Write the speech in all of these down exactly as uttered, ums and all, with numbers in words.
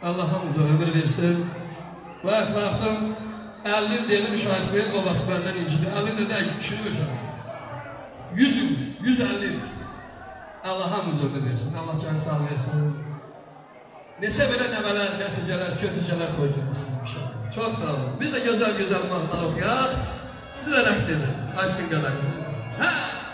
Allah hamıza ömür versin. Bak baktım, elli dedim şahsiyet babası benden incidi. elli de kişi ölçer. yüz yıl, yüz elli. Allah hamıza ömür versin. Allah can sağ versin. Neçə belə nəmələr, nəticələr, kötücələr toydurmasın inşallah. Çok sağ olun. Biz de güzel güzel mahnılar okuyaq. Sizə rəqs edin. Aysin qədəq. Hə!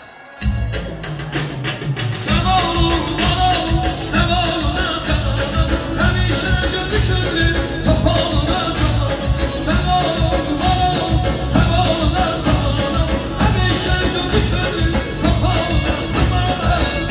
Səvalun, valun, səvalun, əqalın, həmişə gözü körlü, topalın, əqalın. Səvalun, valun, səvalun, əqalın, həmişə gözü körlü, topalın, əqalın.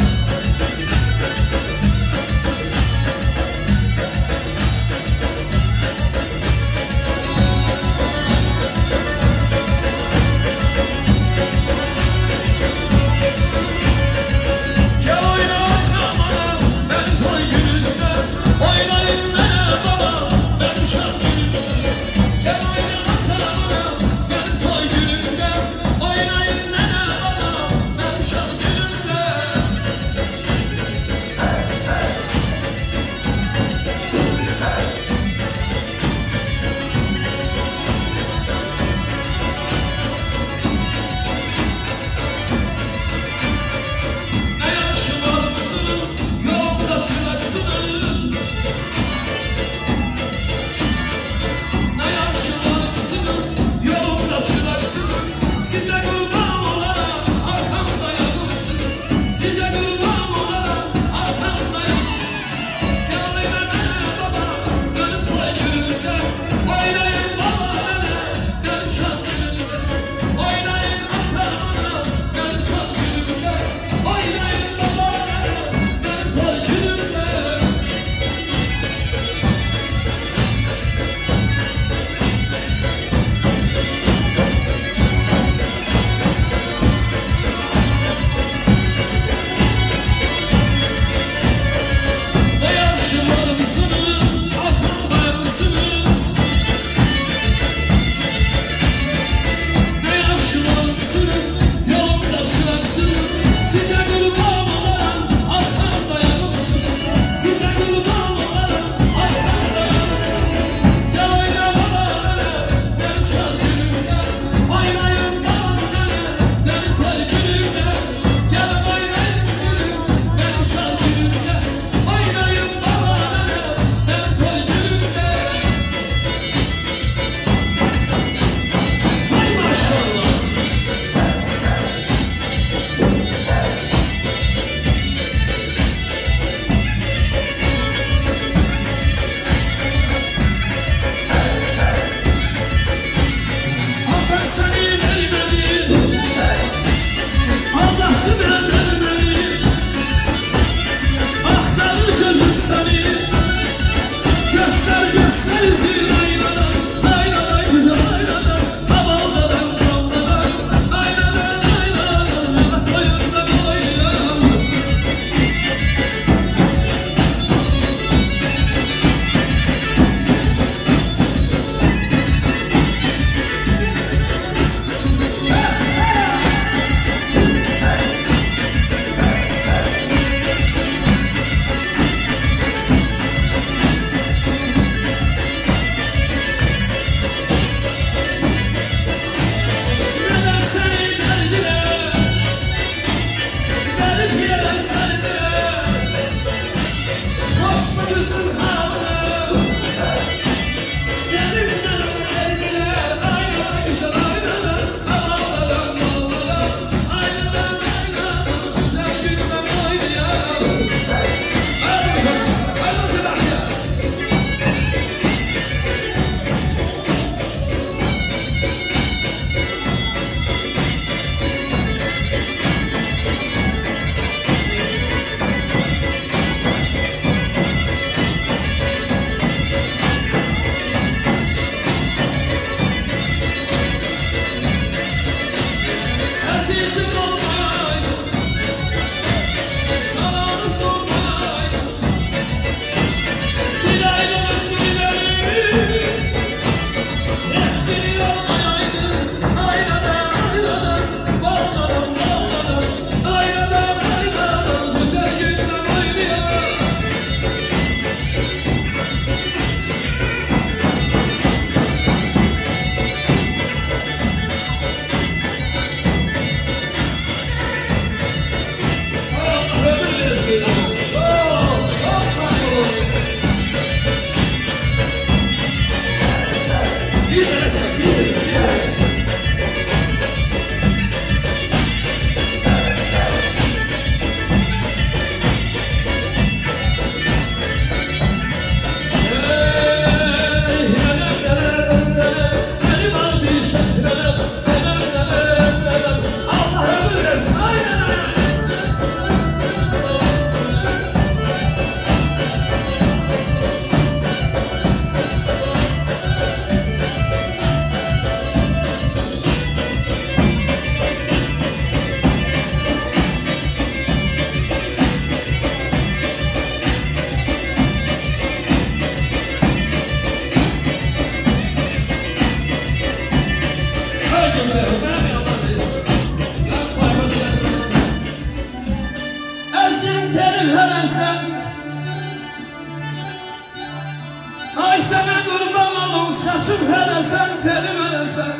sana kurban olum, saçım veresen, telim veresen.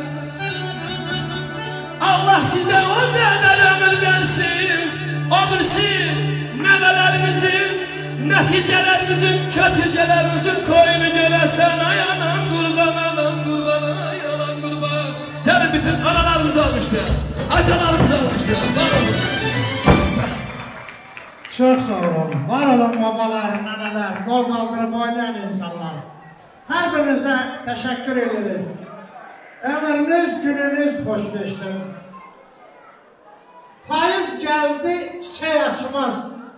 Allah size o kadar ömür versin, o bilsin nevələrimizin, nəticələrimizin, kötücələrimizin toyunu görəsən. Ay anam qurban, anam qurban, ay anam qurban. Gəlin bütün analarımızı almışlar, atalarımızı almışlar. Var olun. Çok sağ olun. Var olun babalar, naneler, kol kaldırıp oynayan insanlar. Her birinize teşekkür ederim. Ömrünüz, gününüz hoş geçti. Payız geldi, şey açmaz.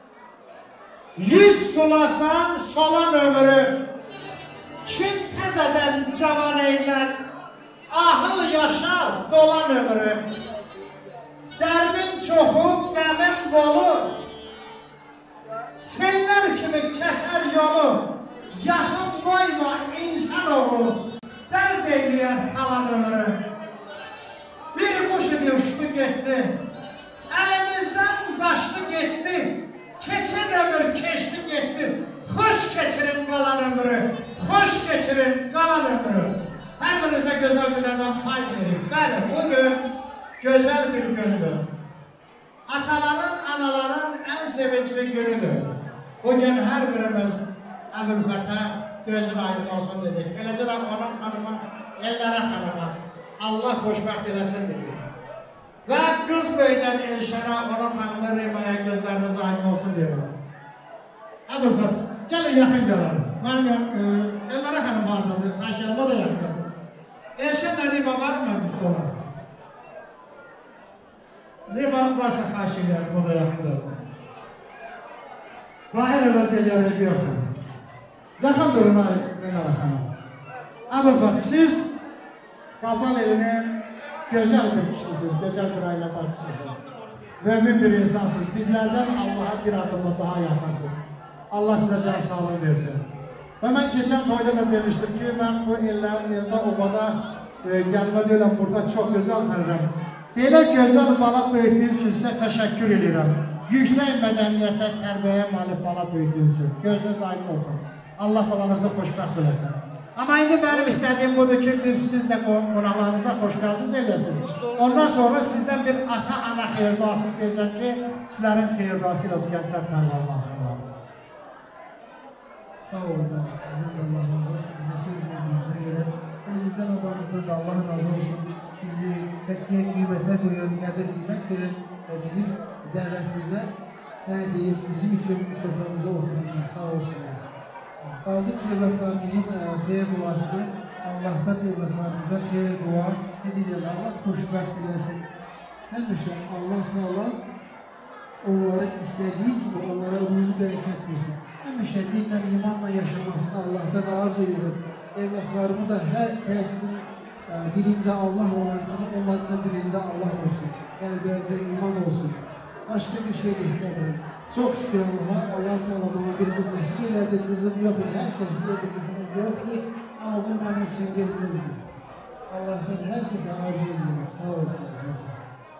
Yüz sulasan, solan ömrü. Kim tezeden cavan eyler, ahıl yaşar, dolan ömrü. Derdin çoxu, qəmin bolu. Seller kimi keser yolu. Yakın koyma insanoğlu. Dert eyleyen kalan ömrü. Bir kuş idi uçtu gitti. Elimizden kaçtı gitti. Keçen ömür keçti gitti. Hoş geçirin kalan ömrü. Hoş geçirin kalan ömrü. Her birinize güzel günlerden pay verin. Bəli, bugün güzel bir gündür. Ataların, anaların en sevinçli günüdür. Bugün her birimiz Əbülfətə gözün aydın olsun dedik. Eləcə də onun xanıma, ellərə xanıma Allah xoşbəxt eləsin dedik. Və qız böyüdən Elşənə, onun xanımı Rimaya gözləriniz aydın olsun dedik. Əbülfət, gəlin yaxın gəlir. Mənim e, ellərə xanım vardır, xaşiyəm, o da yaxındasın. Elşənlə Rima var mı məclisdə olar? Rima varsa xaşiyəm, o da yaxındasın. Zahir vəziyyələri yoxdur. Yaxın durun Ellərə xanım. Əbülfət, siz Qaldan elinin gözəl bir kişisiniz, gözəl bir ailə başçısınız. Mümin bir insansınız. Bizlərdən Allaha bir adımla daha yaxınsınız. Allah sizə can sağlığı versin. Və mən keçən toyda da demişdim ki, mən bu eldə, eldə obada e, gəlmə deyiləm, burada çox gözəl tanırım. Belə gözəl balaq böyütdüyünüz üçün sizə təşəkkür edirəm. Yüksək mədəniyyətə, tərbiyyəyə malik balaq böyütdüyünüz üçün. Gözünüz aydın olsun. Allah balanızı xoşbəxt biləsin. Amma indi mənim istədiyim budur ki, siz də qonaqlarınıza xoş gəldiniz eləsiniz. Ondan sonra sizdən bir ata-ana xeyirduası istəyəcəm ki, sizlərin xeyirduası ilə bu gənclər tanıqlansınlar. Sağ olun, sizdən də Allah razı olsun, bize söz verdiğinize göre. Elimizden adamızdan da Allah razı olsun. Bizi çəkiyə, qiymətə qoyun, qədir qiymət verin və bizim dəvətimizə nə deyir, bizim üçün soframıza oturun, sağ olsunlar. Qaldı ki, evlatlarımızın xeyir duasıdır. Allah'tan evlatlarımıza xeyir dua, necə Allah xoşbəxt eləsin. Həmişə Allah Teala onların istədiyi kimi onlara ruzu bərəkət versin. Həmişə dinlə, imanla yaşamasını Allah'tan arz edir. Evlatlarımı da hər kəsin dilində Allah olan kimi onların da dilində Allah olsun. Qəlblərdə iman olsun. Başka bir şey de istemiyorum. Çok şükür Allah'a, Allah Teala bana bir kız nasip eyledi. Kızım yok idi, herkes diyordu kızımız yoktu. Ama bu benim için bir kızdı. Allah'tan herkese arzu ediyorum. Sağ olsun herkese.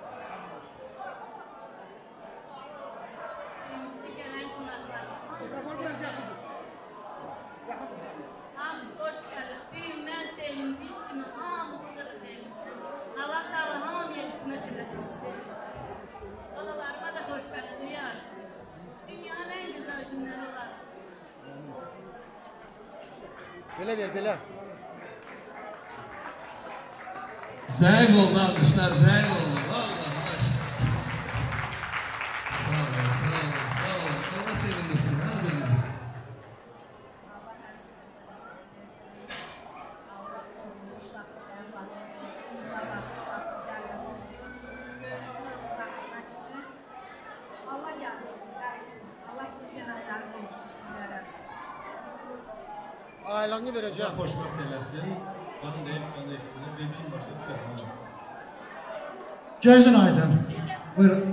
Hamısı hoş geldin. Büyümden sevindiğim kimi hamı burada da sevinsin. Allah Teala hamıya kısmet edesin. Balalarıma da hoş geldin. Dünyanın en güzel günleri var. Böyle ver, böyle. Zayıf oldu almışlar, zayıf oldu. Vallahi baş. Sağ olun, sağ olun, sağ olun. Allah sevindirsin, her birinizi. Ailanı vereceğim. Xoşbəxt eləsin. Canım deyib, canım ismini bebeğin başa düşər. Gözün aydın. Buyurun.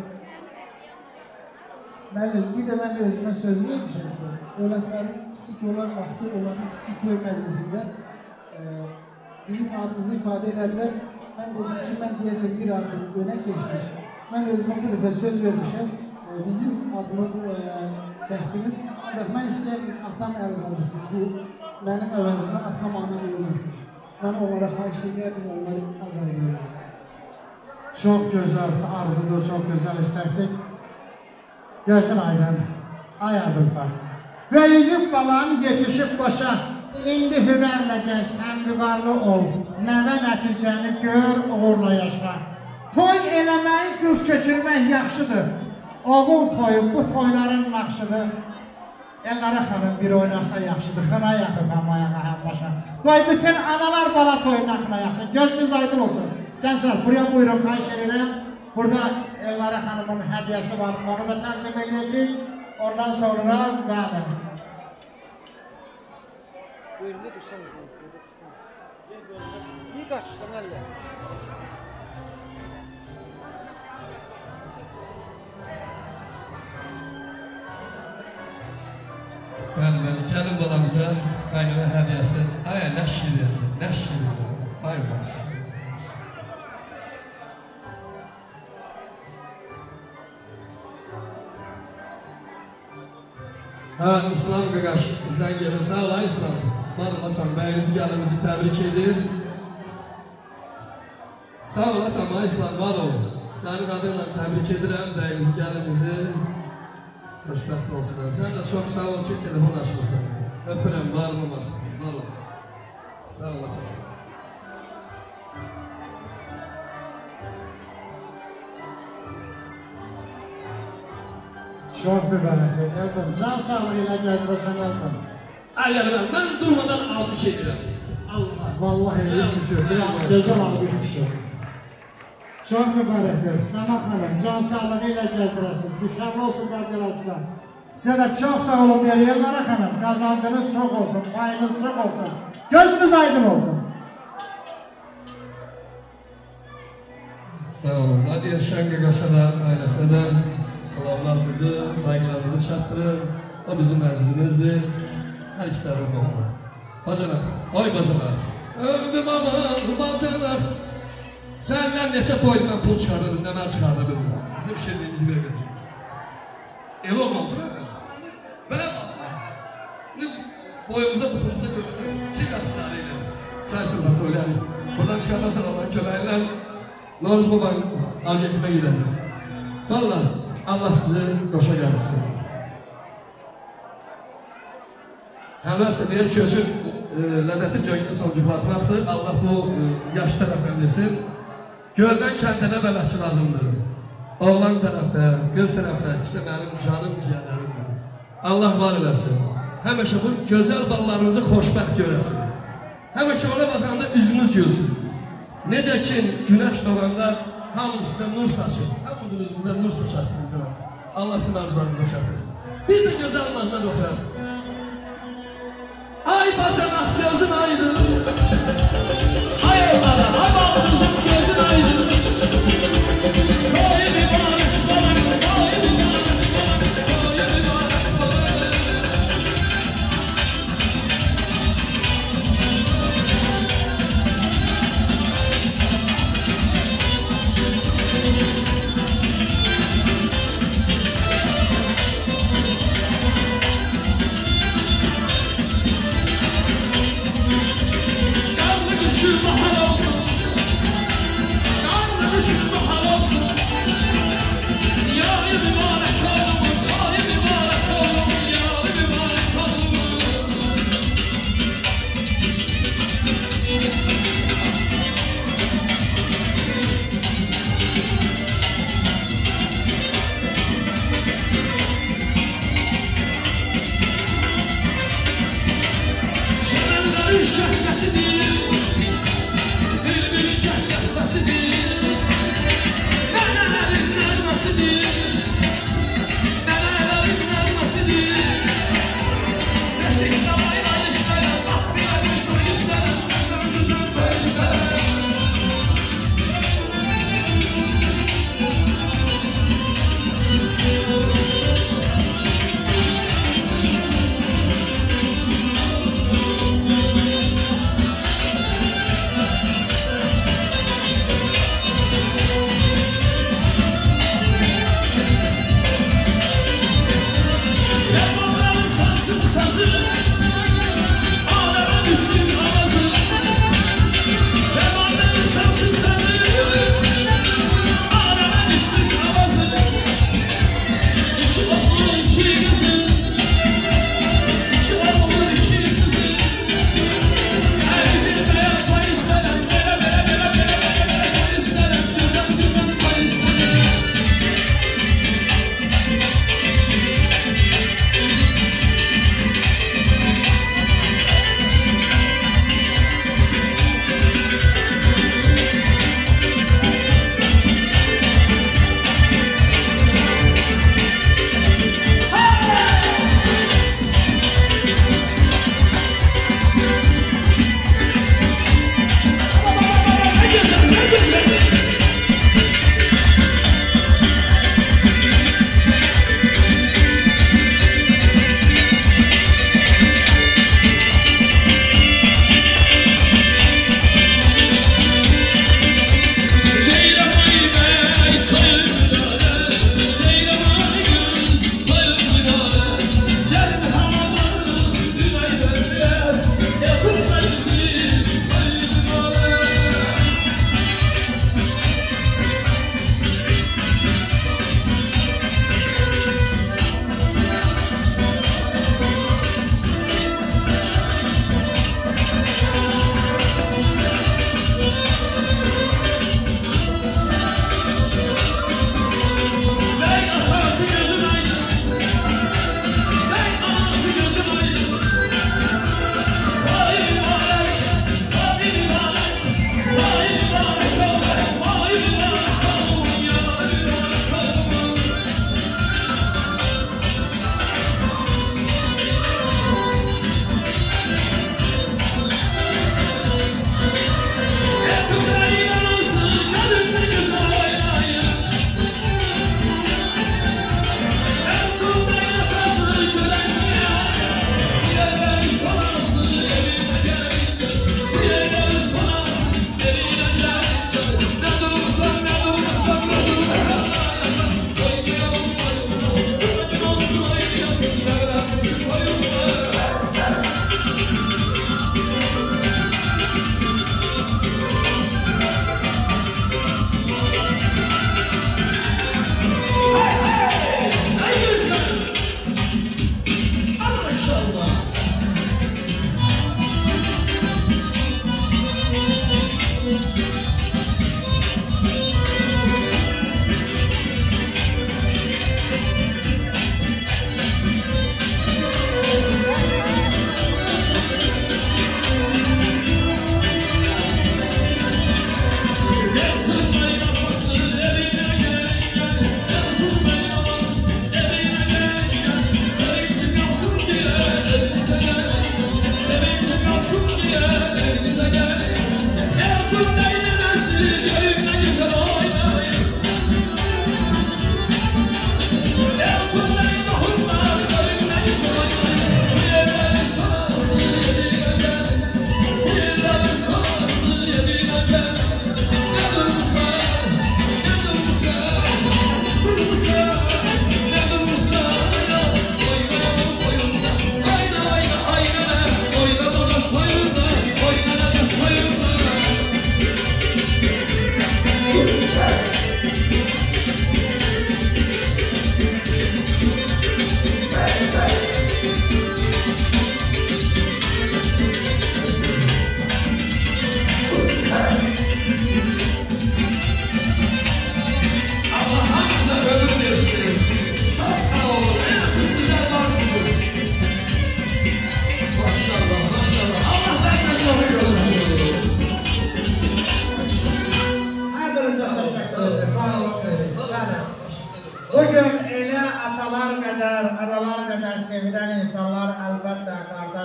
Müəllim, bir də mən də özümə söz vermişəm ki, öğretlərin kiçik olan vaxtı olanın kiçik toy məclisində e, bizim adımızı ifadə edədilər. Mən dedim ki, mən deyəsən bir adım önə keçdim. Mən özümə bu dəfə söz vermişəm. E, bizim adımızı e, çəkdiniz. Ancaq mən istəyirəm atam əl qaldırsın. Bu, mənim əvəzimdə atam anam oynasın. Mən onlara xahiş edirəm, onları əl qaldırsın. Çox gözəl arzudur, çox gözəl istəkdir. Gəlsin Aydan, ay Əbülfət. Böyüyüb balan yetişib başa, indi hünərlə gəz, həm müqarlı ol. Nəvə nəticəni gör, uğurla yaşa. Toy eləmək, qız köçürmək yaxşıdır. Oğul toyu bu toyların naxşıdır. Ellərə xanım bir oynasa yaxşıdır. Xına yaxıb həm ayağa həm başa. Qoy bütün analar bala toyuna xına yaxşı. Gözünüz aydın olsun. Gənclər, buraya buyurun, xahiş edirəm. Burada Ellərə xanımın hədiyəsi var. Onu da təqdim edəcək. Ondan sonra bəli. Buyurun, ne dursanız lan? İyi kaçırsan elle. Bəli, bəli, gəlin balamıza qayğılı hədiyəsi. Ay, nə şirin, nə şirin. Ay, baş. Ha, İslam qaqaş, bizdən gəlin, sağ olay İslam. Malım atam, bəyinizi gəlinizi təbrik edir. Sağ ol atam, ay İslam, var olun. Səni qadınla təbrik edirəm, bəyinizi gəlinizi. Xoşbəxt olsun. Sən də çox sağ ol ki, telefon açmışsan. Öpürəm, varmı varsın, var ol. Sağ ol atam. Çox mübarək, Elton. Can sağlığı ilə gəzdirəsən, Elton. Əgər mən durmadan almış edirəm. Allah. Vallahi iyi düşür, gözəl almış düşür. Çox mübarəkdir. Səma xanım, can sağlığı ilə gəzdirəsiniz. Düşərli olsun, bərdələrsə. Sizə də çox sağ olun deyir, Ellərə xanım. Qazancınız çox olsun, payınız çox olsun. Gözünüz aydın olsun. Sağ olun. Hadi Şəngə Qaşana ailəsinə də salamlarımızı, saygılarımızı çatdırın. O bizim əzizimizdir. Hər iki tərəf olmalı. Bacanaq, oy bacanaq. Öldüm aman, bacanaq. Səndən neçə toydudan pul çıxardırız, nələr çıxardırız. Bizim şirliyimizi bir qədər. El olmalı, bura. Belə Allah. Boyumuza, qutumuza görürük. İki qatlar ilə. Çay sırma söyləyəlim. Buradan çıxarlarsan Allah'ın köməklə Noruz babanın agentine gidelim. Vallahi Allah sizi qoşa gəlsin. Əlbəttə, deyir ki, özün e, ləzzətli cöngə sonucuqlatmaqdır. Allah bu e, yaş tərəfdən desin. Göldən kəndinə bələdçi lazımdır. Oğlan tərəfdə, qız tərəfdə, işte mənim canım ciyərlərimdir. Allah var eləsin. Həmişə bu gözəl ballarınızı xoşbəxt görəsiniz. Həmişə ona baxanda üzünüz gülsün. Necə ki, günəş doğanda hamı üstündə nur saçır. Hamımızın üzümüzə nur saçasın. Allah tüm arzularımıza şərtləsin. Biz də gözəl mahnıdan oxuyalım. Ay bacanaq gözün aydın. Ay evlada, ay balınızın gözün aydın. Koy mübarək balanı, koy mübarək balanı, koy mübarək balanı.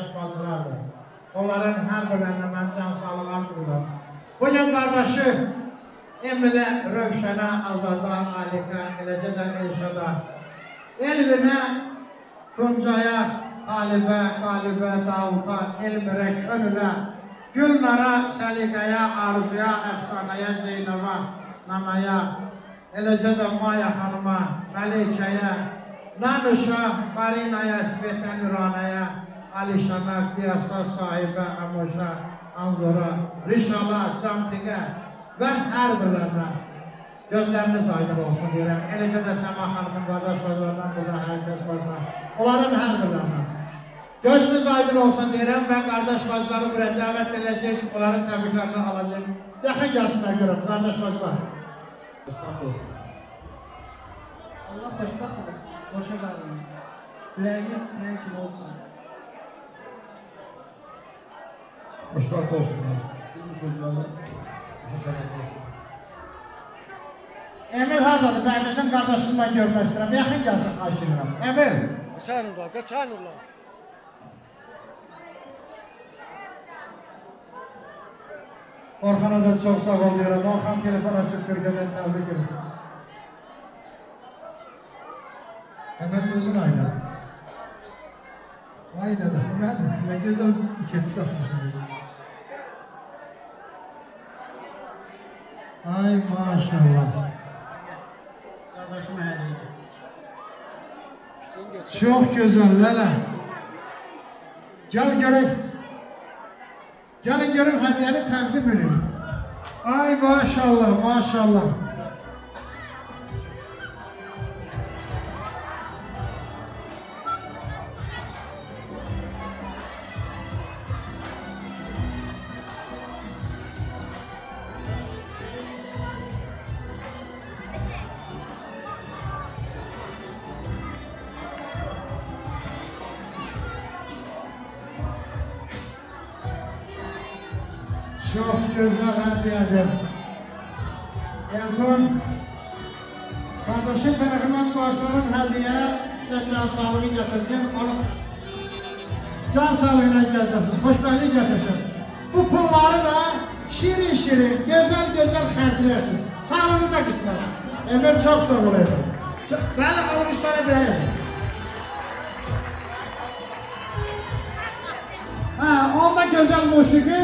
qardaş bacılardır. Onların hər birlərinə mən can sağlığı arzulayıram. Bugün qardaşı Emilə, Rövşənə, Azada, Alikə, eləcə də Elşada, Elvinə, Tuncaya, Qalibə, Qalibə, Davuta, Elmirə, Könülə, Gülnara, Səliqəyə, Arzuya, Əfsanəyə, Zeynəvə, Nanaya, eləcə də Maya xanıma, Məlikəyə, Nanuşa, Marinaya, Svetə, Nüranəyə, Alişana, Qiyasa, Sahibə, Əmoşa, Anzora, Rişala, Cantiqə və hər birlərinə gözləriniz aydın olsun deyirəm. Eləcə də Səma xanımın qardaş bacılarından burada hər kəs varsa, onların hər birlərinə gözünüz aydın olsun deyirəm və qardaş bacıları buraya dəvət edəcək, onların təbriklərini alacaq. Yaxın gəlsinlər görəm, qardaş bacılar. Xoşbaxt olsun. Allah xoşbaxt olsun, qoşa qalın. Ürəyiniz sizin kimi olsun. Xoşbaxt olsunlar. Bir sözlərlə xoşbaxt olsun. Emil hardadır? Bəyməsən qardaşını mən görmək istəyirəm. Yaxın gəlsin, xahiş edirəm. Emil. Qaçayın ulan, qaçayın ulan. Orxana da çox sağ ol deyirəm. Orxan telefon açıb Türkiyədən təbrik edir. Hemen gözün aydın. Aynen da. Hadi. Ne güzel ikisi satmışsınız. Ay maşallah. Qardaşıma hədiyyə. Çok güzel Lala. Gel gerek. Gelin görün hediyeni takdim edin. Ay maşallah maşallah. Çok güzel hediyedir. Elton, kardeşim tarafından başlanan hediye size can sağlığı getirsin. Onu can sağlığına getirsin, hoşbeğlik getirsin. Bu pulları da şirin şirin, güzel güzel xərcləyirsiniz. Sağlığınıza qismət. Emel çok sağ olayım. Bəli, almışlara deyil. Ha, onda güzel musiki.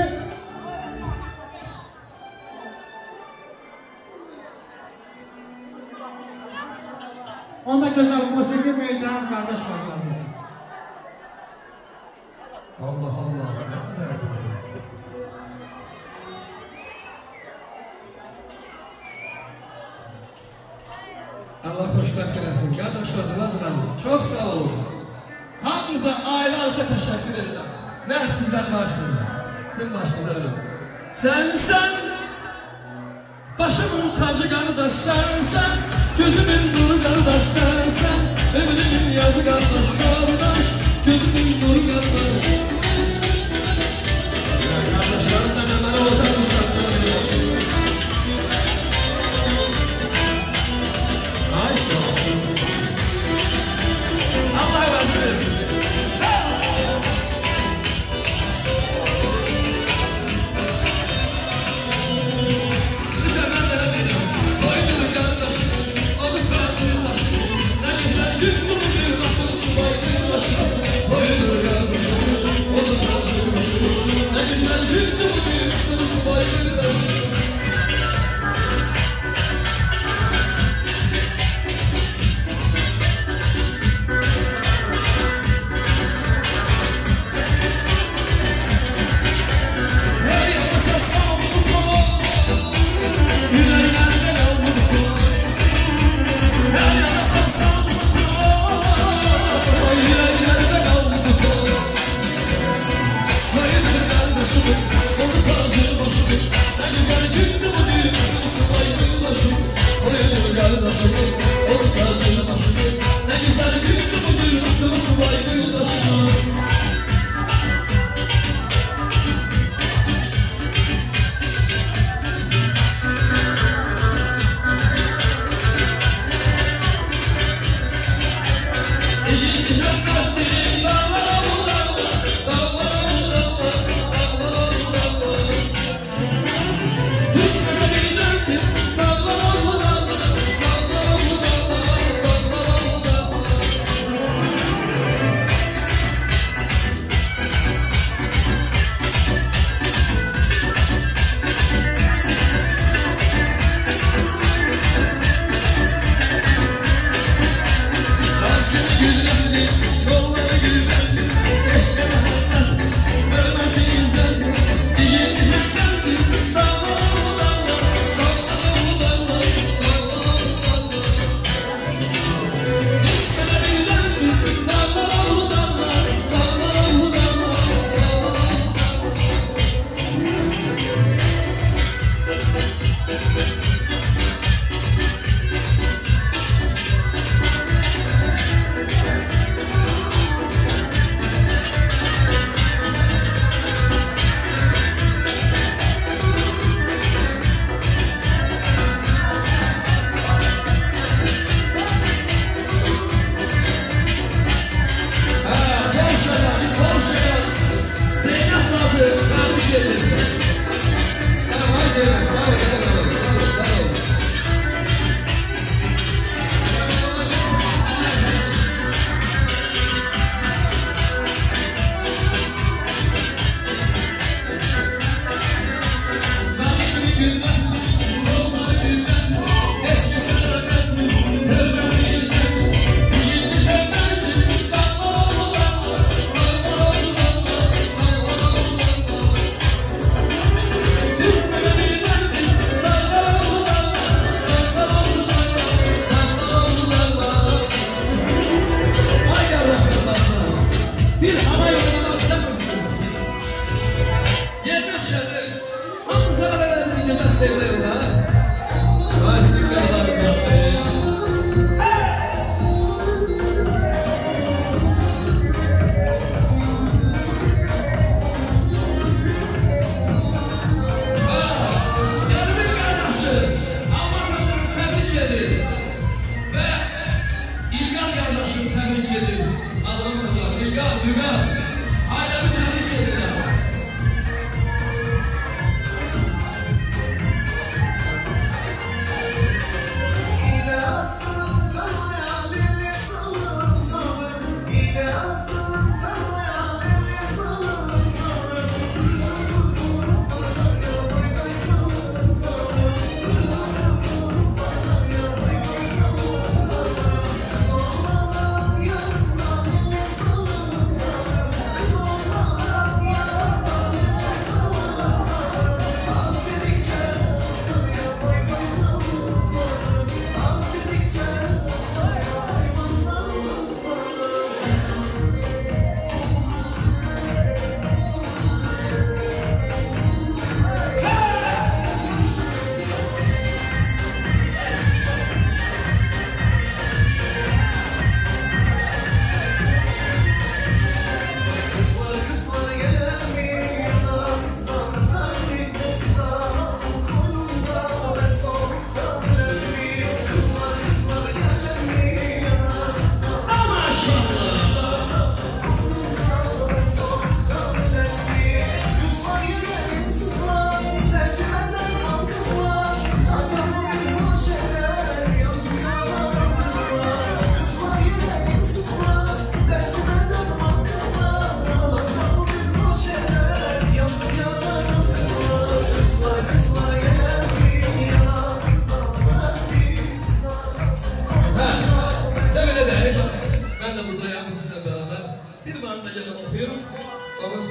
Onda güzel musiki meydan kardeş bacılarımız. Allah Allah. Ne kadar Allah xoşbəxt eləsin. Qardaşlar, bacılarım, çox sağ olun. Hamınıza ailə halda təşəkkür edirəm. Mən sizlər qarşınızda. Sizin başınızda ölüm. Sən, sən, başımın tacı qardaş, sən, sən, gözümün nuru qardaş, sən, sən, ömrümün yazı qardaş, qardaş, gözümün nuru qardaş. Qardaşlarım da mənə olsan uzaqdan yox. Ay sağ olun. Allah razı versin. Sağ olun. Bize ben de dedim. Koydum kardeşim. Adı karşılaştı. Ne güzel gün bunu bir bakın sular.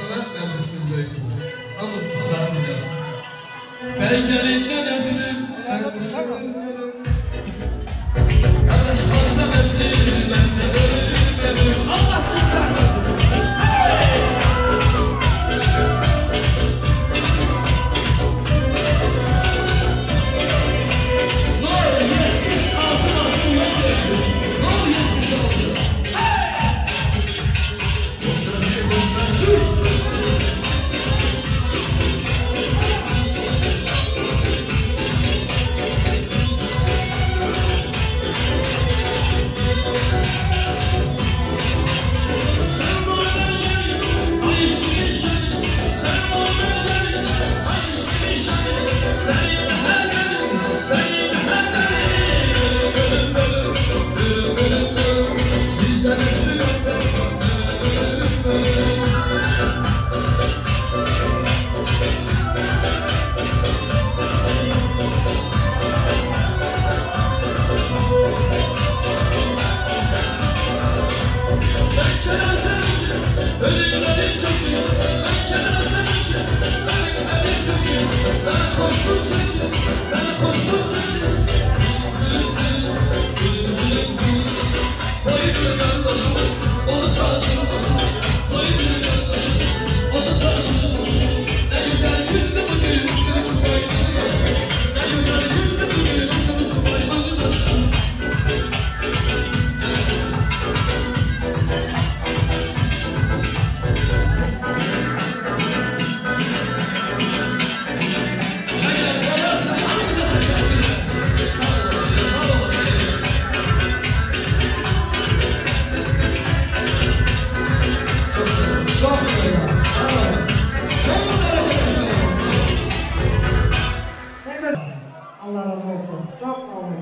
sonra məclisimiz böyükdür. Hamımız ısrar edelim. Bəy gəlin nənəsinin qardaş hasta mətin məndə ölüm ölüm Allah siz sağlasın. Allah razı olsun. Çok sağ olun.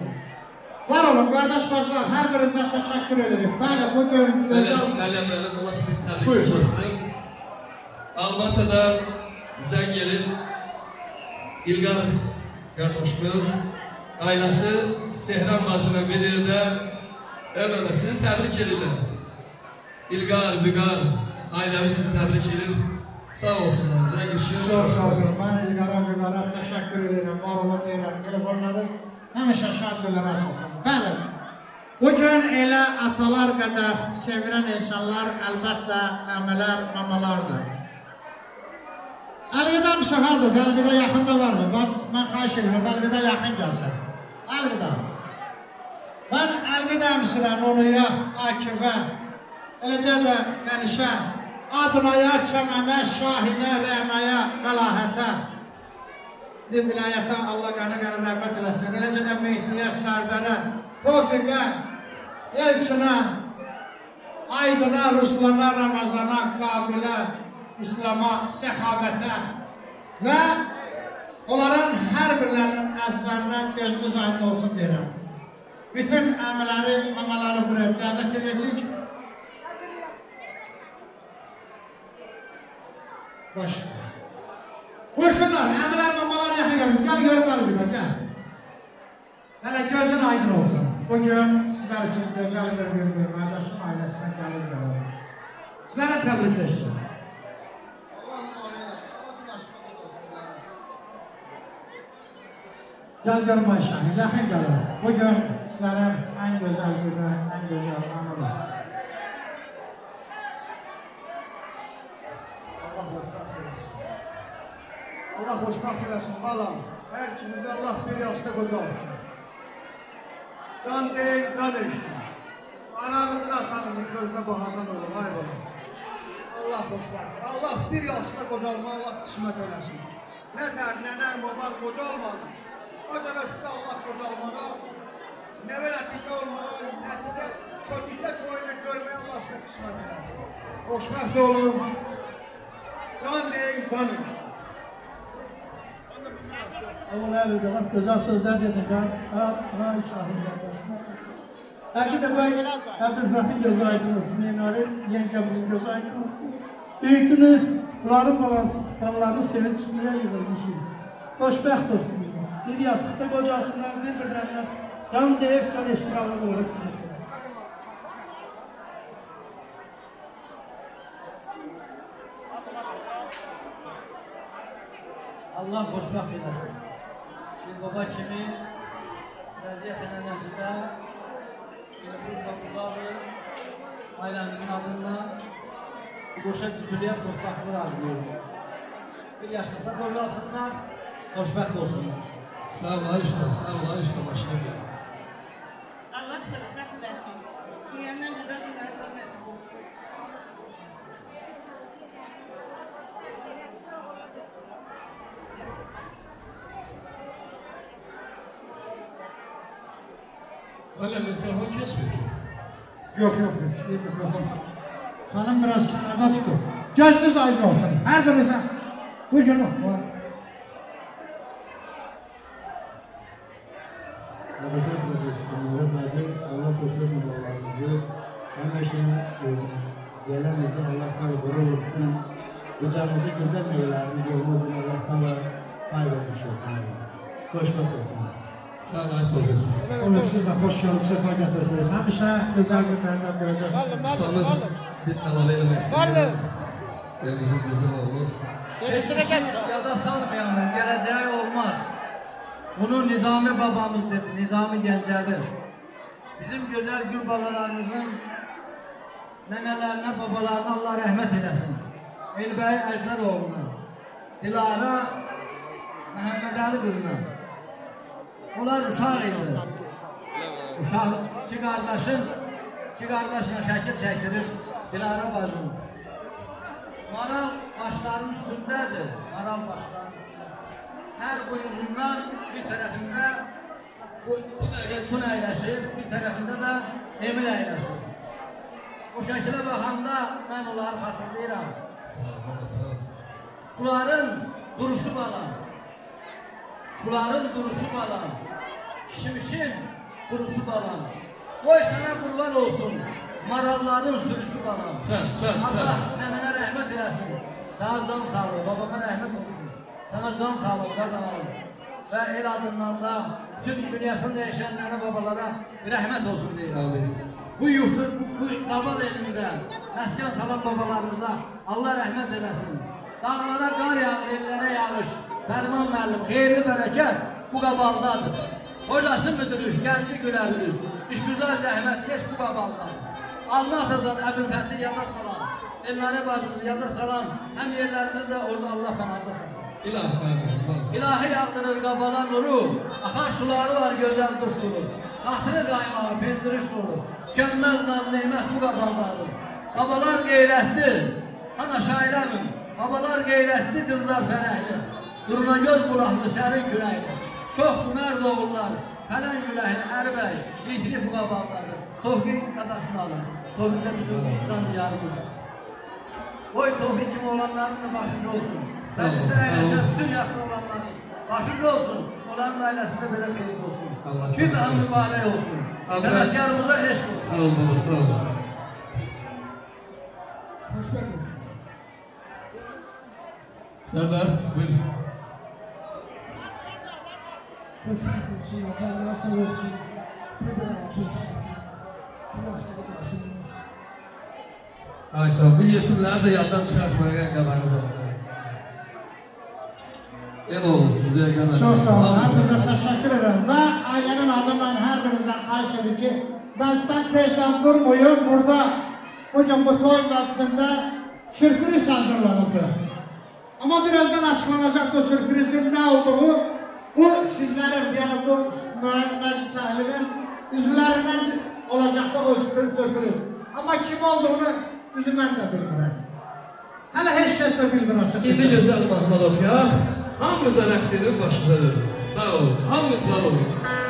Var olun kardeş bacılar, her birinize teşekkür ederim. Bəli, bugün özel... Məlim, məlim, Allah sizi təbrik edirəm. Almatada zəng gelir. İlqar qardaşımız, ailəsi Sehran bacına bir yerdə ömrədə sizi təbrik edirlər. İlqar, Büqar, ailəvi sizi təbrik edir. Sağ olsunlar, zəng işin. Çok sağ olsun. Ben İlqara, Büqara teşekkür ederim. Var olun deyirəm. Telefonlarınız həmişə şadlıqlara açılsın. Bəli. Bugün elə atalar qədər sevirən insanlar əlbəttə əmələr, mamalardır. Əlvida müsəxardır, əlvida yaxında varmı? Mən xahiş edirəm, əlvida yaxın gəlsin. Əlvida. Mən əlvida əmsirəm onuya, Akifə, eləcə də Qənişə, Adnaya, Çəmənə, Şahinə, Rəhnaya, Məlahətə, vilayətə Allah qanı-qanı rəhmət eləsin. Eləcə də Mehdiyə, Sərdərə, Tofiqə, Elçinə, Aydına, Ruslana, Ramazana, Qabilə, İslama, Səxavətə və onların hər birlərinin əzlərinə gözümüz aydın olsun deyirəm. Bütün əmələri, mamaları buraya dəvət edəcək. Başlayın. Buyursunlar, əmələr, mamalar yaxın gəlin. Gəl görməli bir də, gəl. Hələ gözün aydın olsun. Bugün sizlər üçün gözəl bir gündür. Qardaşın ailəsindən gəlir gəlir. Sizlərə təbrikləşdim. Gəl görmək şəhər, yaxın gəlin. Bugün sizlərin ən gözəl günü, ən gözəl anıdır. Allah xoşbəxt eləsin. Allah xoşbəxt eləsin, balam. Hər ikinizi Allah bir yaşda qoca olsun. Can deyin, can eşitsin. Ananızın, atanızın sözünə bahardan olur, hayır olun. Allah xoşbəxt. Allah bir yaşda qoca olma, Allah qismət eləsin. Nə tər, nənəm, babam qoca olmalı. Acaba size Allah qoca olmalı. Nəvə nəticə olmalı, nəticə, kötücə toyunu görməyə Allah sizə qismət eləsin. Xoşbəxt olun. Can deyin, can eşitsin. Allah əlində laf gözəl sözlər dedin, Ray Şahın qardaşına. Həqiqətən bəy, Əbdülfətin gözü aydın olsun, Meynari yengəmizin gözü aydın olsun. Böyükünü, bunların balalarını sevinç üstüne yığılmışım. Xoşbəxt olsun. Bir yastıqda qocasından bir-birlərinə can deyib, can eştiqalını olaq sizin. Allah xoşbəxt eləsin. Bir baba kimi vəziyyət ənənəsində biz də buradadır. Ailəmizin adından bu qoşa cütülüyə xoşbəxtlik arzulayırım. Bir yaşlıqda qorlasınlar, xoşbəxt olsunlar. Sağ ol, usta, sağ ol, usta, başına bir. Allah xoşbəxt eləsin. Dünyandan güzel günlər nasip olsun. Öyle mikrofon kesmiyor. Yok yok yok. Şey mikrofon. Hanım biraz kenarda tutun. Gözünüz aydın olsun. Her birinize. Buyurun. Arkadaşlar kardeşlerimle bence Allah hoşuna dualarımızı hemeşine gelenimizi Allah'tan koru olsun. Hocamızı güzel meylerimiz olmadan Allah'tan da kaybetmiş olsun. Hoşmak olsun. Sağ ol, Olur, siz de hoş gelip sefa getirsiniz. Hemşe güzel günlerden göreceksiniz. Ustamız bir talebe eləmək istəyir. Evimizin gözəl oğlu. Geçmişi yada salmayanın geleceği olmaz. Bunu Nizami babamız dedi, Nizami Gəncəvi. Bizim güzel gül balalarımızın nenelerine, babalarına Allah rahmet eylesin. Elbəy Əcdaroğlu'na, Dilara Məhəmməd Ali kızına. Onlar uşaq idi. Uşaq, iki qardaşın, iki qardaşına şəkil çəkdirir Dilara bacım. Maral başların üstündədir, maral başların üstündə. Hər boyuzundan bir tərəfində Eltun əyləşir, bir tərəfində də Emil əyləşir. O şəkilə baxanda mən onları xatırlayıram. Suların durusu balam, suların durusu balam, kişmişin durusu balam. Qoy sana qurban olsun, maralların sürüsü balam. Çən, çən, çən. Allah nənənə rəhmət eləsin, sana can sağlığı, babana rəhmət olsun. Sana can sağlığı, qadanalım. Və el adından da bütün dünyasında yaşayanlara, babalara bir rəhmət olsun deyirəm. Amin. Bu yurdu, bu, bu qabal elində məskən salan babalarımıza Allah rəhmət eləsin. Dağlara qar yağır, ellərə yağış. Fərman müəllim, xeyirli bərəkət bu qabaldadır. Hocası müdürlük, gənci gülərimiz, işgüzar zəhmətkeş bu qabaldadır. Almatırdan Əbülfəthi yada salam, ellərə bacımız yada salam, həm yerlərimiz də orada Allah pənahda salam. İlahi amin. İlahi yağdırır qabala nuru, axar suları var gözəl durtulur. Xatırı qaymağı, pendiriş olur. Könməz naz neymət bu qabaldadır. Babalar qeyrətli, ana şailəmin. Babalar qeyrətli, qızlar fərəhli. Durna göz qulaqlı, sərin küləkli. Çoxdur mərd oğullar, fələn küləkli, ərbəy, yitri bu qabaldadır. Tovqin qadasını alın. Tovqin də bizim can diyarımızdır. Oy Tovqin kimi olanların da başıcı olsun. Sən istər əyləşən bütün yaxın olanların başıcı olsun. Onların ailəsində belə xeyriz olsun. Bir daha mübarək olsun. Sənətkarımıza eşq olsun. Sağ ol baba, sağ ol. Hoş geldin. Serdar, buyur. Hoş olsun, canlar sağ olsun. Bir bir açılıştasınız. Bir yaşlı gelsinler. Ayşe, bu yetimləri də yaddan çıxartmaya qadarınız var. El olmasın, bizə qədər. Çok sağ olun. Hepinize teşekkür ederim. Ve ailenin adından her birinizden xahiş edin ki ben sizden tezden durmayın. Burada bugün bu toy meclisinde sürpriz hazırlanıldı. Ama birazdan açıklanacak bu sürprizin ne olduğu bu sizlerin yani bu meclis sahibinin üzvlerinden olacak da o sürpriz. Ama kim olduğunu üzümden de bilmirəm. Hələ heç kəs də bilmir açıq. İndi gözəl mahnı oxuyaq. Hamımıza rəqs edin, başınıza dönün. Sağ olun, hamımız var olun.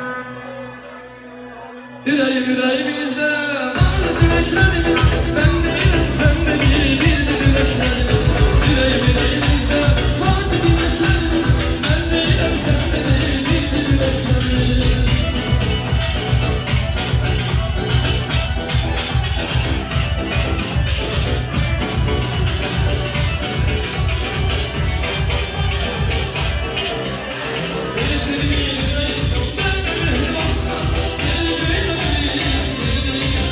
Ürəyim ürəyimizdə var diləklərimiz, mən deyirəm sən də bildi diləklərimiz. Ürəyim ürəyimizdə var diləklərimiz, mən deyirəm sən də bildi diləklərimiz. Seni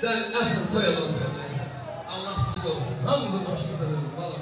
Sen asıl toy adamsın. Allah sizi olsun. Hamımızın başını tanıdım. Valla.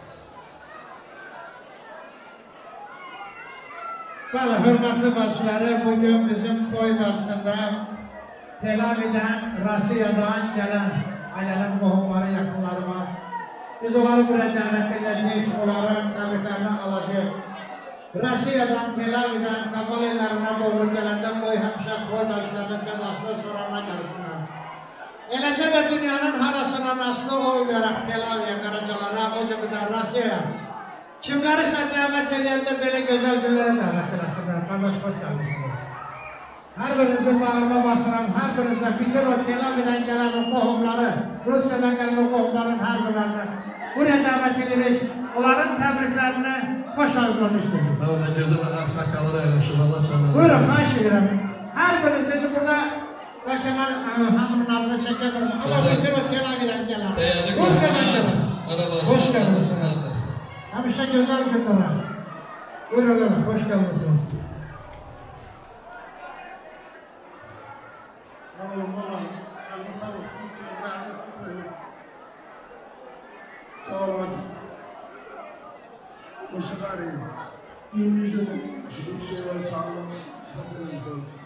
Bəli, hörmətli bacıları, bugün bizim toy bacısında Tel Aviv'dən, Rusiyadan gələn ailənin qohumları, yaxınları var. Biz onları buraya dəvət edəcəyik, onların təbriklərini alacaq. Rusiyadan, Tel Aviv'dən, Kabul illərinə doğru gələndə qoy həmişə toy bacılarına sədasını sorana gəlsinlər. Eləcə də dünyanın harasına nasıl olmayaraq Tel Aviv'ə, Qaracalara, o cəbədə Rusiyaya kimləri sən dəvət eləyəndə belə gözəl günlərə dəvət eləsinlər. Qardaş, xoş gəlmişsiniz. Hər birinizin bağırma basıram, hər birinizə bütün o Tel Aviv'dən gələn o qohumları, Rusiyadan gələn o qohumların hər birinlərini buraya dəvət edirik. Onların təbriklərini xoş arzularını işləyəcək. Ben ona gözəl ağsaqqalara əyləşim, Allah sana. Buyurun, xahiş edirəm. Hər biriniz indi burada bəlkə mən hamının adını çəkə bilməm. Amma bütün o Tel Aviv'dən gələn, Rusiyadan gələn. Xoş gəlmişsiniz. Həmişə gözəl günlərə. Buyurun, xoş gəlmişsiniz. Sağ olun. Hoşçakalın. Yeni yüzüne bir şey var, sağ olun. Satılmış olsun.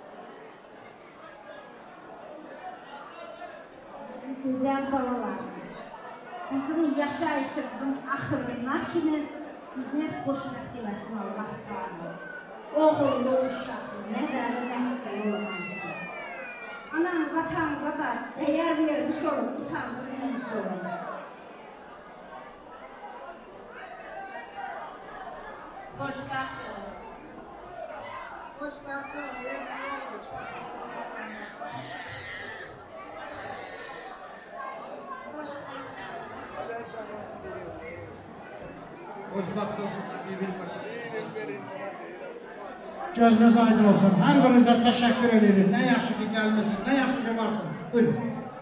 Güzel balalar. Sizin yaşayışınızın ahırına kimi sizin boşuna deməsin Allah Teala. Oğullu, uşaqlı, nə dəri, nə hücrə olmalı. Ananıza, atanıza da dəyər vermiş olun, utandırılmış olun. Xoşbəxt olun. Xoşbəxt olun. Xoşbəxt olsunlar, bir-bir başa düşürsünüz. Gözünüz aydın olsun. Hər birinizə təşəkkür edirik. Nə yaxşı ki gəlmişsiniz, nə yaxşı ki varsınız. Buyurun.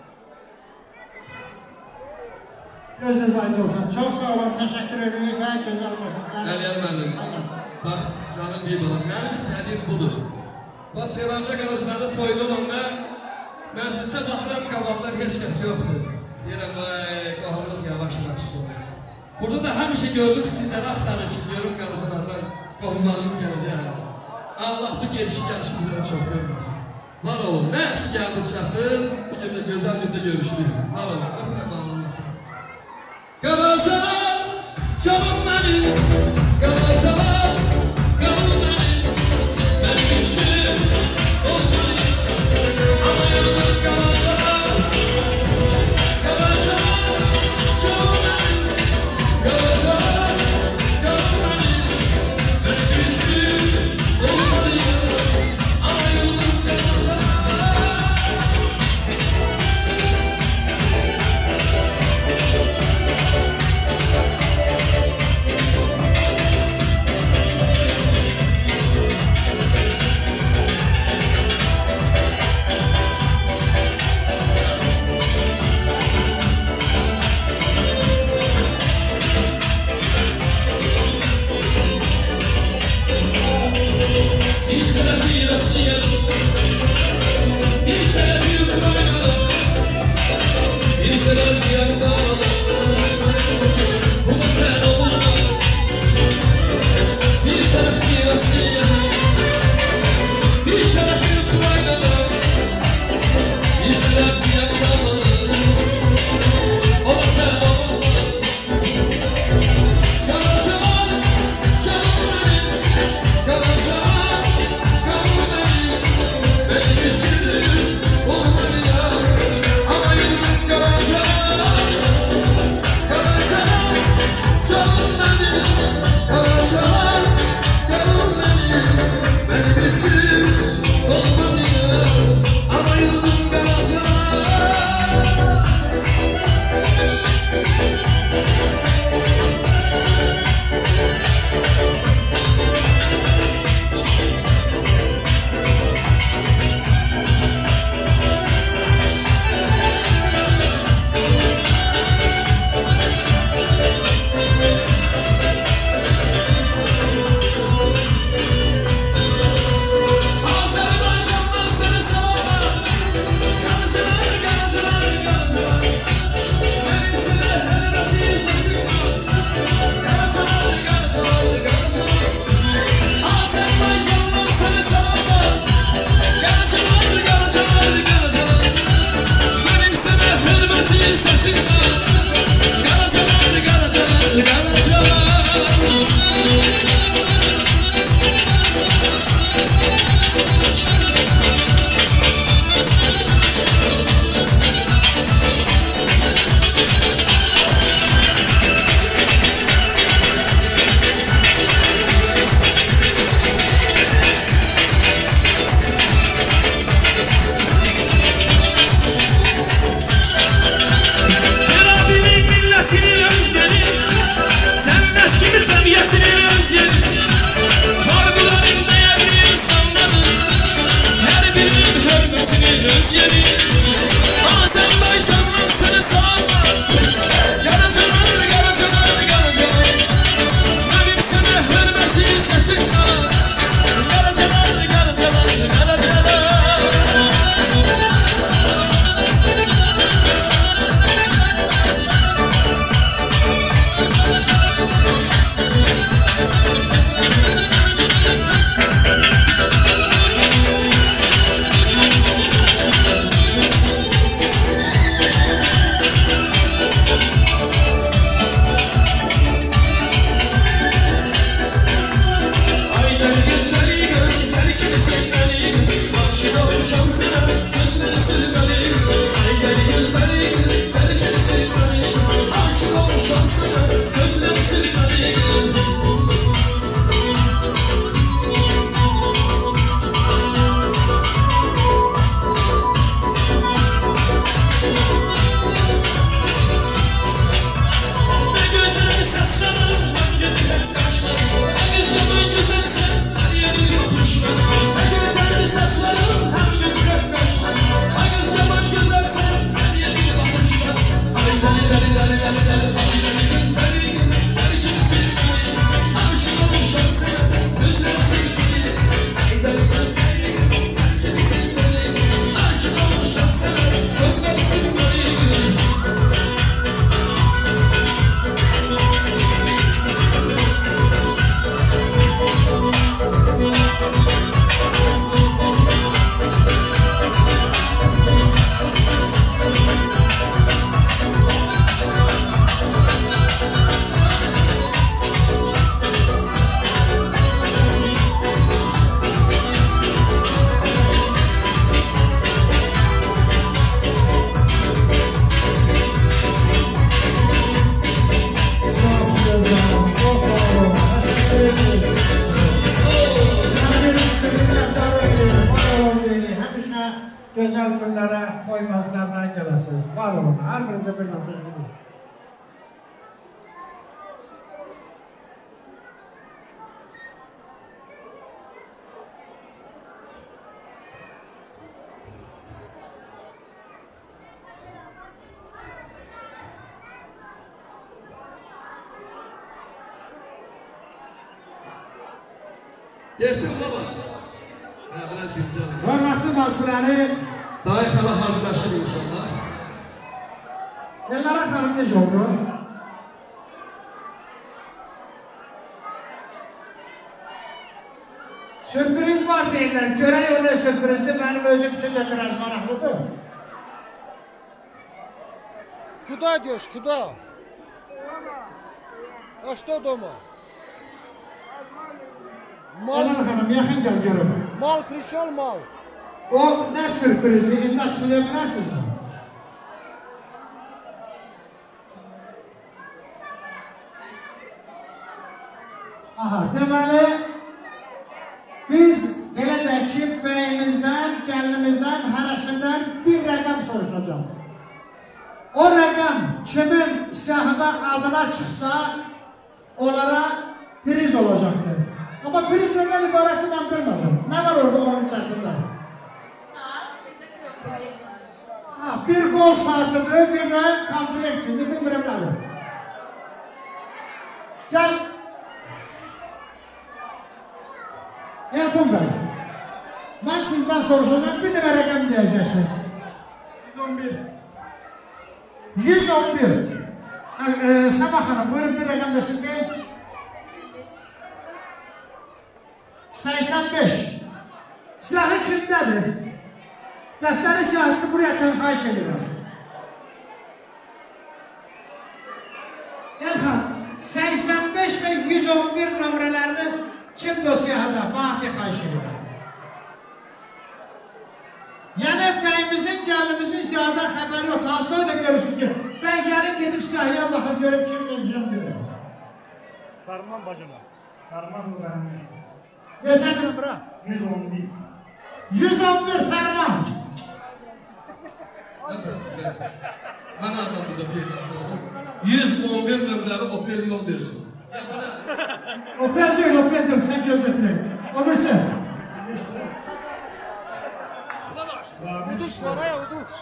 Gözünüz aydın olsun. Çox sağ olun, təşəkkür edirik. Hər gözəl olsun. Əliyər müəllim, bax, canım bir balam, mənim istədiyim budur. Bax, Tehranda qarajlarda toylu olanda məclisə baxıram, qabaqlar heç kəs yoxdur. Deyirəm, vay, qohumluq yavaş-yavaş olur. Burada da həmişə gözüm sizləri axtarır ki, görüm qarajlardan qohumlarımız gələcək. Allah bu gelişi gəlişi bizlərə çox görməsin. Var olun, nə yaxşı gəldiniz, çatdınız, bu gün də gözəl gündə görüşdük. Var olun, öpürəm bağlanmasın. Qarajalar, canım mənim, Qarajalar, qanım mənim, mənim üçün olmalıyım. Ama yanımın Qarajalar, Qarajalar, canım mənim, Qarajalar, qanım mənim, mənim üçün olmalıyım. Ama yanımın Qarajalar. Hasretinin öz yeri Azerbaycan'dan seni sağlar Garacalar, garacalar, garacalar Benim sana hürmeti izzetin var Garacalar, garacalar, garacalar Güzel günlere, toymazlarına gelesiniz. Var olun, her birinize bir nokta şunu. Gittim baba. Ha, biraz gideceğim. Hürmetli basıları, Daha falan hazırlaşır inşallah. Ellara Hanım ne oldu? Sürpriz var deyirler. Görək o ne sürprizdi, benim özüm için de biraz maraqlıdır. Куда идешь? Куда? А что дома? Ellara Hanım yakın gel görüm. Мал пришел, мал. O ne sürprizdi, indi açıklayabilirsiniz mi? Aha, deməli, biz belə deyək ki, bəyimizdən, gəlinimizdən, hərəsindən bir rəqəm soruşacağım. O rəqəm kimin siyahıda adına çıxsa, onlara priz olacaqdır. Ama priz nədən ibarətdir, mən bilmədim. Nə var orada onun içərisində? Ha, bir gol saatıdır, bir de komplektdir, ne bilmirəm nədir. Gəl. Elton Bey, ben sizden soruşacağım, bir tane rəqəm deyəcəksiniz. yüz on bir. yüz on bir. Ee, Sabah Hanım, buyurun bir rəqəm de siz deyin. seksen beş. Siyahı kimdədir? Dəftəri siyasını buraya xahiş edirəm. Elxan, seksen beş ve yüz on bir nömrələrini kim dosyada? Bahatı xahiş edirəm. Yəni, bəyimizin, gəlinimizin siyahıdan xəbəri yok. Hasta da görürsünüz ki, ben gəlin gedib siyahıya baxır, görüb kim öncürəm görürəm. Ferman bacana. Ferman Nurhan. Neçədir nömrə? yüz on bir. yüz on bir Ferman. Ben anladım da bir. yüz on bir nömrəli Opel yol versin. Opel değil, Opel değil. Sen gözle bilin. O birisi. Uduş var ya uduş.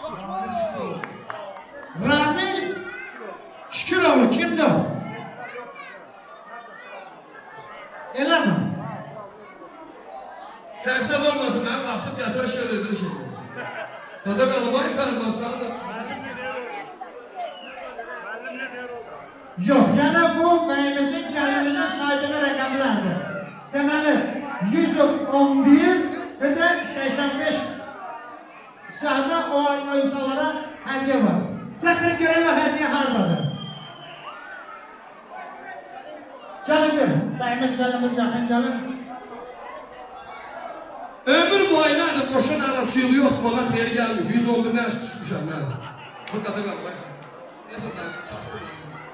Ramil Şüküroğlu kimdi o? Elə mi? Səbsəb olmasın, mənim vaxtım gətirə şöyle şey. Dada qalıma ifədim basana da. Yox, yəni bu bəyimizin gəlimizin saydığı rəqəmlərdir. Deməli, yüz on bir bir də səksən beş sahada o insanlara hədiyyə var. Gətirin görək o hədiyyə haradadır? Gəlin görün, bəyimiz gəlimiz yaxın gəlin. Ömür boyu nədir, boşun arası yolu yox, ona xeyri gəlmir. yüz on bir nə yaş düşmüşəm mən. Bu qada qalma. Neyse sen çaktın.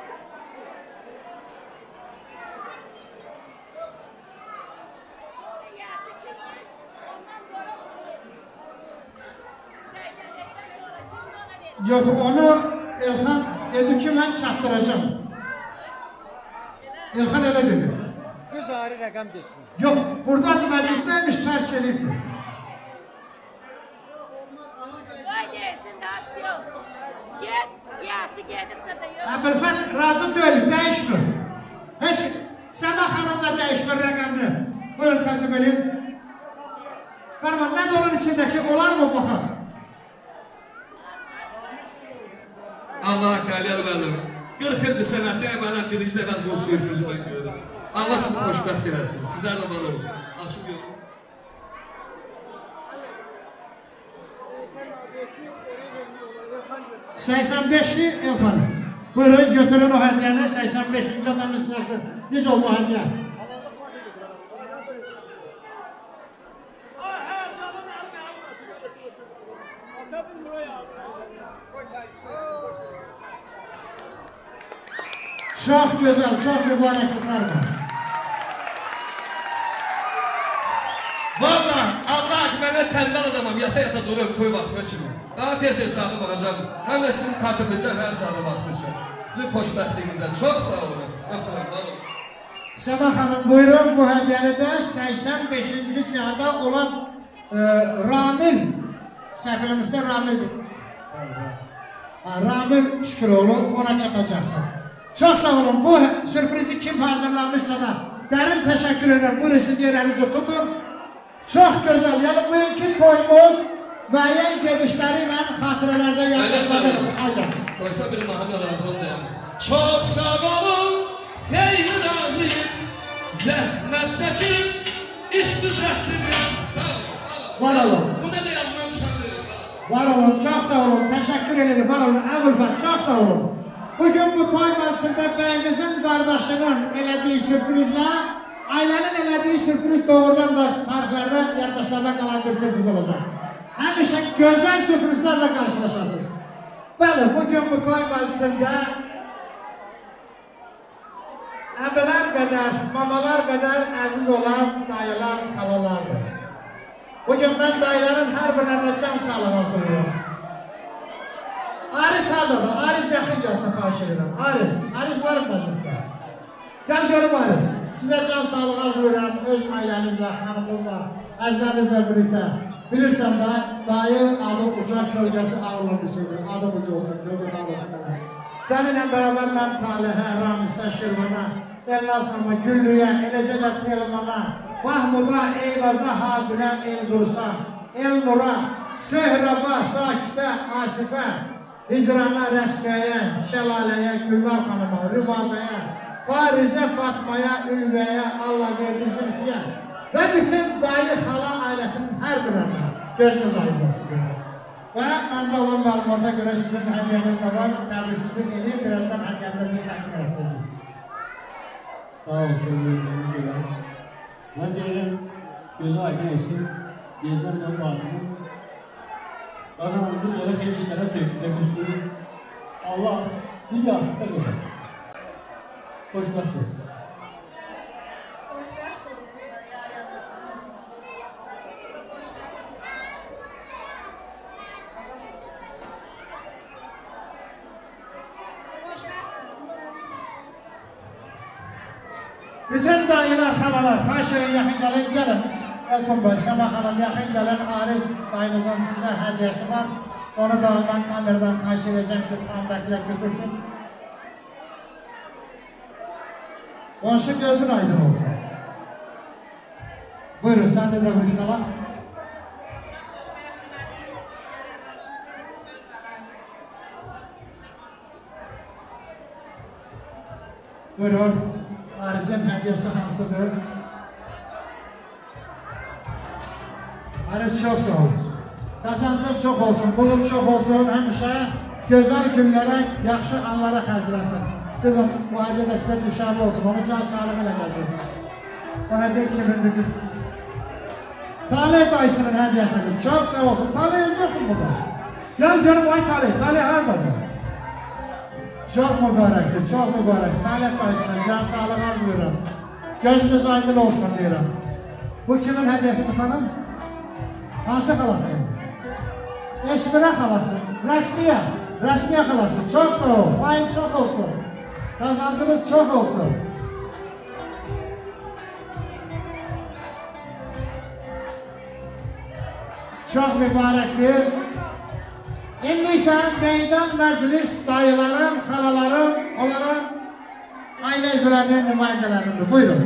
Yox, onu Elxan dedi ki, mən çatdıracağım. Elxan elə dedi. Göz ağrı rəqəm desin. Yox, burada məclisdəymiş, tərk edibdir. Qoy deyilsin, dərsi yox. Get, yası gedirsə də yox. Əbülfət razı deyil, dəyişmir. Heç Səbah xanım da dəyişmir rəqəmini. Buyurun, təqdim edin. Qarman, nə də onun içindəki olar mı baxaq? Allah Qəliyəl müəllim, qırx ildir sənətdə əmələn birinci dəfə bu sürprizi mən görürüm. Allah sizi xoşbəxt eləsin, sizlər də var olun. Açıq görün. səksən beşi Elxan. Buyurun, götürün o hədiyyəni, səksən beşinci adamın sırası. Necə oldu o hədiyyə? Çox gözəl, çox mübarəkliklər var. Valla, Allah mənə tənbəl adamam, yata-yata duruyorum toy vaxtına kimi. Daha tez-tez saatı baxacağım. Həm də sizin katibinizdən hər saatı vaxtınızda. Sizin xoşbəxtliyinizdən. Çox sağ olun. Baxırım, var olun. Səbah xanım, buyurun bu hədiyyəni də səksən beşinci siyahada olan e, Ramil, səhvilimizdə Ramildir. Ramil Şüküroğlu ona çatacaqdır. Çox sağ olun, bu sürprizi kim hazırlanmışsa da dərin təşəkkür ederim. Buyurun, siz yerlərinizi tutun. Çox gözəl, yəni bugünkü toyumuz müəyyən gedişləri ilə xatirələrdə yaxınlaşdırılır. Qoysa bir mahalle razılıq deyəm. Çox sağ olun, xeyri nazik, zəhmət çəkin, iş düzəltdiniz. Sağ olun. Var olun. Bu nə də yanından çıxardır? Var olun, çox sağ olun, təşəkkür ederim, var olun, Əbülfət, çox sağ olun. Bugün bu toy məclisində bəyimizin qardaşının elədiyi sürprizlə, ailənin elədiyi sürpriz doğrudan da tarixlərdə, yaddaşlarda qalan bir sürpriz olacaq. Həmişə gözəl sürprizlərlə qarşılaşasınız. Bəli, bugün bu toy məclisində əbələr qədər, mamalar qədər əziz olan dayılar, xalalardır. Bugün mən dayıların hər birlərinə can sağlığı arzulayıram. Aris haradadır? Aris yaxın gəlsə xahiş edirəm. Aris, Aris varım məclisdə. Gəl görüm Aris. Sizə can sağlığı arzulayıram, öz ailənizlə, xanımızla, əzlərinizlə birlikdə. Bilirsən də, dayı adı uca kölgəsi ağırlı bir şeydir. Adı uca olsun, kölgə dağılsın. Səninlə bərabər mən Talihə, Ramisə, Şirvana, Elnazxama, Güllüyə, eləcə də Telmana, Mahmuda, Eyvaza, Hadinə, Eldusa, Elnura, Söhrəba, Sakitə, Asifə, Hicrana, Rəsməyə, Şəlaləyə, Güllar xanıma, Rübabəyə, Farizə, Fatmaya, Ülvəyə, Allah verdi Zülfiyə və bütün dayı xala ailəsinin hər birine gözünüz ayıb olsun. Və məndə olan məlumata görə sizin hədiyyəniz də var, təbriksizi eləyib, birazdan hədiyyəmdə biz təqdim edəcəyik. Sağ olsun, gözlərini görəm. Mən deyirəm, gözü aydın olsun, gezdən mən batımın. Qazanımcı belə xeyli işlərə təqdim. Allah bir yaşlıqda qoyur. Xoşbəxt olsun. Xoşbəxt olsun da, yaradır. Xoşbəxt olsun. Bütün dayılar, xalalar, xahiş edin, yaxın gəlin, gəlin. Elton Bey, Səma xanım, yaxın gələn Aris dayınızın sizə hədiyyəsi var. Onu da mən kameradan xahiş edəcəm ki, tamdakilər götürsün. Qonşu gözün aydın olsun. Buyurun, sən də təbrik alaq. Buyurun, Aris'in hədiyyəsi hansıdır? Aris çox sağ ol. Qazancın çox olsun, pulun çox olsun, həmişə gözəl günlərə, yaxşı anlara xərcləsin. Qızım, bu hədiyyə də sizə düşərli olsun, onu can sağlığı ilə gəzirsiniz. Bu hədiyyə kimindir? Talih dayısının hədiyyəsidir, çox sağ olsun. Talih öz yoxdur burada. Gəl görüm, ay Talih, Talih haradadır? Çox mübarəkdir, çox mübarək. Talih dayısına can sağlığı arz verirəm. Gözünüz aydın olsun deyirəm. Bu kimin hədiyyəsidir xanım? Hansı xalası? Eşmirə xalası, rəsmiyə, rəsmiyə xalası. Çox sağ ol, payın çox olsun. Qazancınız çox olsun. Çox mübarəkdir. İndi isə meydan məclis dayılarım, xalalarım, onların ailə üzvlərinin nümayəndələrindir. Buyurun.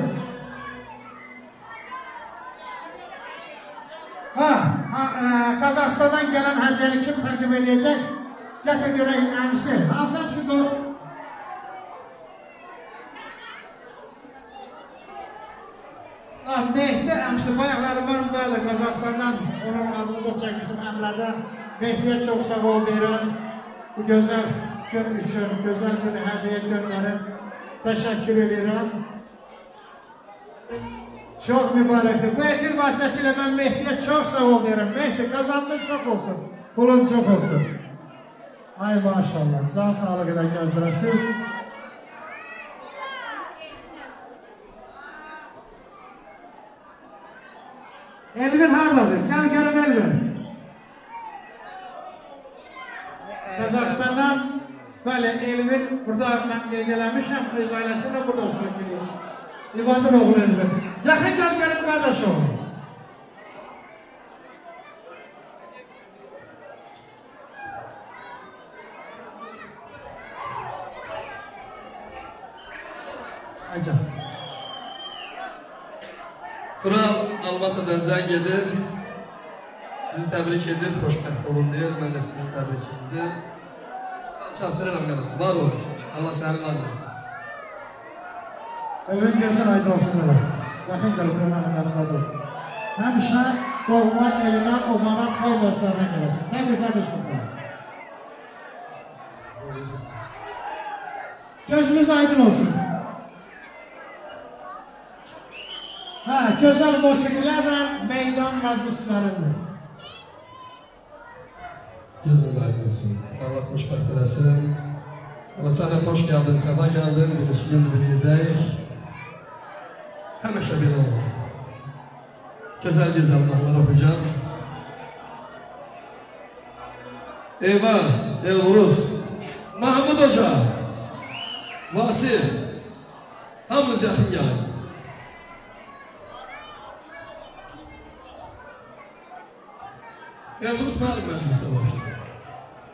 Ha, ha e, Qazaxıstandan gələn hədiyyəni kim təqdim edəcək? Gətir görək əmsi. Hansı əmsidir o? Ah, Mehdi əmsi. Bayaqları var böyle Qazaxıstandan onun adını da çəkmişdim əmlərdə. Mehdiyə çox sağ ol deyirəm. Bu gözəl gün üçün, gözəl günü hədiyyə göndərib təşəkkür edirəm. Çox mübarəkdir. Bu efir vasitəsilə mən Mehdiyə çox sağ ol deyirəm. Mehdi, qazancın çox olsun, pulun çox olsun. Ay maşallah, can sağlığı ilə gəzdirəsiniz. Elvin haradadır? Gəl görüm Elvin. Qazaxıstandan, bəli, Elvin burada mən qeyd eləmişəm, öz ailəsində burada oturub geliyor. İvadır oğlu Elvin. Yaxın gəl görüm qardaş oğlu. Aycan. Kral Almatı'dan zəng edir. Sizi təbrik edir, xoşbəxt olun deyir. Mən də sizin təbrikinizi çatdırıram mənə. Var olun. Allah sənin adlasın. Elvin gözün aydın olsun elə. Yaxın gəlib mənim yanıma dur. Həmişə doğma elinə, obana, toy məsələrinə gələsin. Təbriklər beşliklər. Gözünüz aydın olsun. Hə, gözəl musiqilərlə meydan məclislərindir. Gözünüz aydın olsun. Allah xoşbəxt eləsin. Allah sənə xoş gəldin, səfa gəldin. Bir üstün bir yerdəyik. Həmişə belə olur. Gözəl-gözəl mahnılar oxuyacağım. Eyvaz, Elvruz, Mahmud Hoca, Vasif, hamınız yaxın gəlin. Elvruz mənim məclisdə var.